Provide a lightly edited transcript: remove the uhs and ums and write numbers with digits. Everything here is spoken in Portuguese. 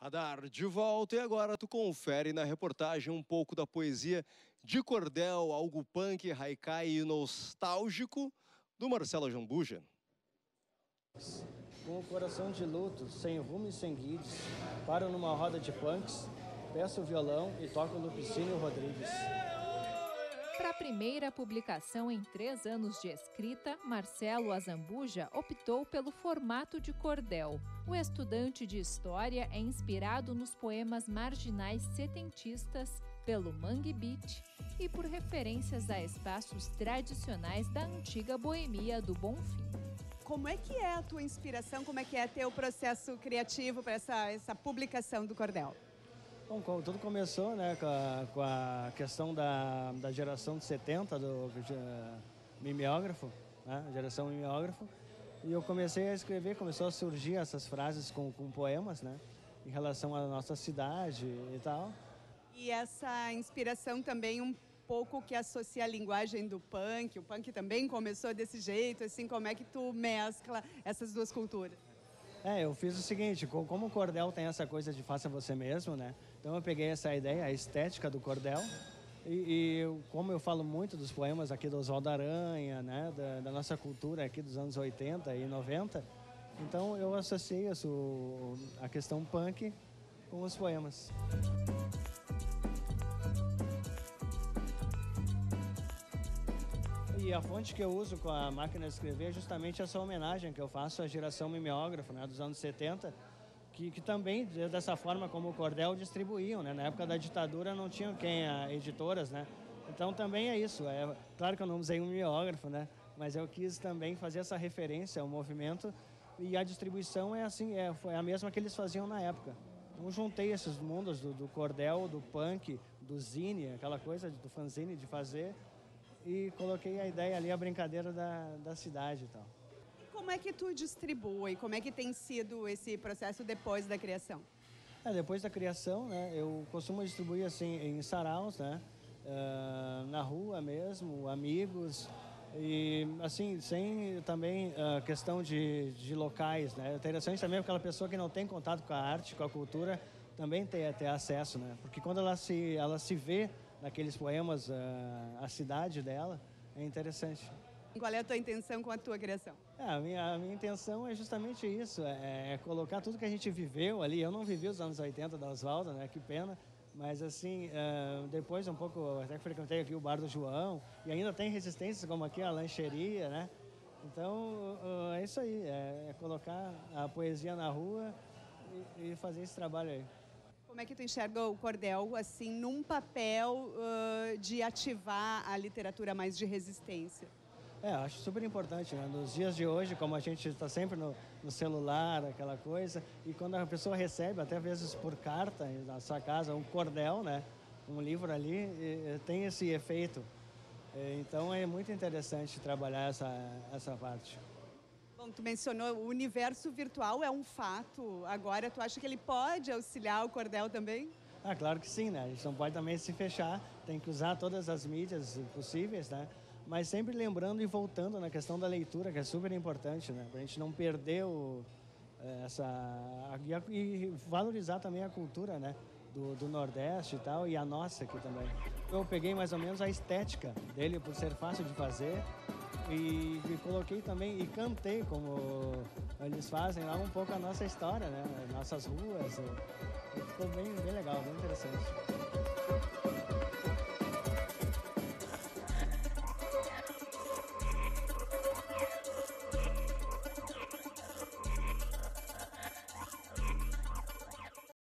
Radar de volta e agora tu confere na reportagem um pouco da poesia de cordel, algo punk, haikai e nostálgico do Marcelo Azambuja. Com o coração de luto, sem rumo e sem guides, paro numa roda de punks, peço o violão e toco Lupicínio Rodrigues. Para a primeira publicação em 3 anos de escrita, Marcelo Azambuja optou pelo formato de cordel. O estudante de história é inspirado nos poemas marginais setentistas, pelo Mangue Beat e por referências a espaços tradicionais da antiga boemia do Bonfim. Como é que é a tua inspiração, como é que é teu processo criativo para essa publicação do cordel? Bom, tudo começou, né, com a questão da geração de 70, do mimeógrafo, né, geração mimeógrafo, e eu comecei a escrever, começou a surgir essas frases com poemas, né, em relação à nossa cidade e tal. E essa inspiração também um pouco que associa a linguagem do punk, o punk também começou desse jeito, assim, como é que tu mescla essas duas culturas? Eu fiz o seguinte, como o cordel tem essa coisa de faça você mesmo, né? Então eu peguei essa ideia, a estética do cordel, e como eu falo muito dos poemas aqui do Oswaldo Aranha, né? Da nossa cultura aqui dos anos 80 e 90, então eu associei a questão punk com os poemas. E a fonte que eu uso com a máquina de escrever é justamente essa homenagem que eu faço à geração mimeógrafo, né, dos anos 70, que também, dessa forma como o cordel, distribuíam, né? Na época da ditadura não tinham editoras, né? Então também é isso. Claro que eu não usei um mimeógrafo, né? Mas eu quis também fazer essa referência ao movimento e a distribuição é assim, foi a mesma que eles faziam na época. Então juntei esses mundos do cordel, do punk, do zine, aquela coisa do fanzine de fazer, e coloquei a ideia ali, a brincadeira da cidade e tal. Como é que tu distribui? Como é que tem sido esse processo depois da criação? Depois da criação, né, eu costumo distribuir assim em saraus, né, na rua mesmo, amigos, e assim, sem também questão de locais, né. É interessante também aquela pessoa que não tem contato com a arte, com a cultura, também ter acesso, né, porque quando ela se vê naqueles poemas, a cidade dela, é interessante. Qual é a tua intenção com a tua criação? A minha intenção é justamente isso, é colocar tudo que a gente viveu ali. Eu não vivi os anos 80 da Oswaldo, né, que pena, mas assim, depois um pouco, até que frequentei aqui o Bar do João, e ainda tem resistências como aqui a lancheria, né? Então, é isso aí, é colocar a poesia na rua e fazer esse trabalho aí. Como é que tu enxerga o cordel, assim, num papel de ativar a literatura mais de resistência? Acho super importante, né? Nos dias de hoje, como a gente está sempre no celular, aquela coisa, e quando a pessoa recebe, até às vezes por carta, na sua casa, um cordel, né? Um livro ali, tem esse efeito. Então é muito interessante trabalhar essa parte. Bom, tu mencionou o universo virtual é um fato. Agora, tu acha que ele pode auxiliar o cordel também? Claro que sim, né? A gente não pode também se fechar, tem que usar todas as mídias possíveis, né? Mas sempre lembrando e voltando na questão da leitura, que é super importante, né? Pra gente não perder e valorizar também a cultura, né? Do Nordeste e tal, e a nossa aqui também. Eu peguei mais ou menos a estética dele, por ser fácil de fazer, e coloquei também, e cantei, como eles fazem lá, um pouco a nossa história, né? Nossas ruas. Ficou bem legal, bem interessante.